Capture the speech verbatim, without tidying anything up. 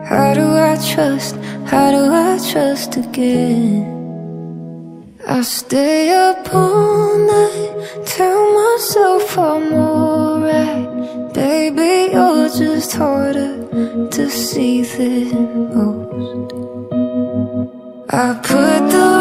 How do I trust, how do I trust again? I stay up all night, tell myself I'm alright. Baby, you're just harder to see than most. I put the